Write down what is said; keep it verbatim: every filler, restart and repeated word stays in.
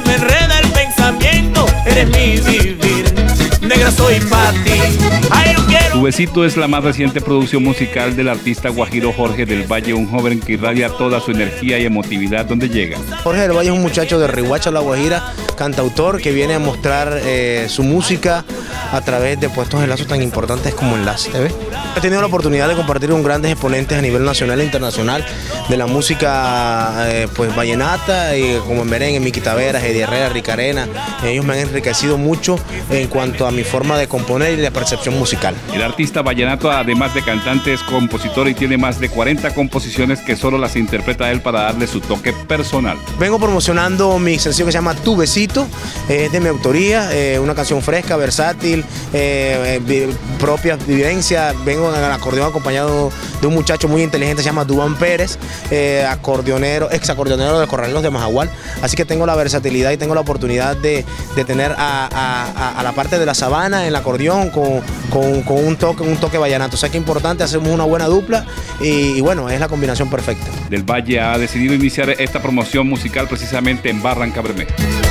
me enreda el pensamiento, eres mi vivir, negra soy pa' ti. Ay, yo quiero. Tu Besito es la más reciente producción musical del artista guajiro Jorge del Valle, un joven que irradia toda su energía y emotividad donde llega. Jorge del Valle es un muchacho de Riohacha, La Guajira, cantautor que viene a mostrar eh, su música a través de puestos enlazos tan importantes como Enlace T V. He tenido la oportunidad de compartir con grandes exponentes a nivel nacional e internacional de la música eh, pues vallenata, y como en merengue, Miki Taveras, Eddie Herrera, Rica Arena. Ellos me han enriquecido mucho en cuanto a mi forma de componer y de percepción musical. El artista vallenato, además de cantante, es compositor y tiene más de cuarenta composiciones que solo las interpreta él para darle su toque personal. Vengo promocionando mi sencillo que se llama Tu Besito, es eh, de mi autoría, eh, una canción fresca, versátil, eh, eh, propia vivencia. Vengo en el acordeón acompañado de un muchacho muy inteligente, se llama Dubán Pérez, eh, acordeonero, ex acordeonero de Corraleros de Majagual. Así que tengo la versatilidad y tengo la oportunidad de, de tener a, a, a la parte de la sabana en el acordeón con, con, con un toque, un toque vallenato. O sea que es importante, hacemos una buena dupla y, y bueno, es la combinación perfecta. Del Valle ha decidido iniciar esta promoción musical precisamente en Barrancabermeja.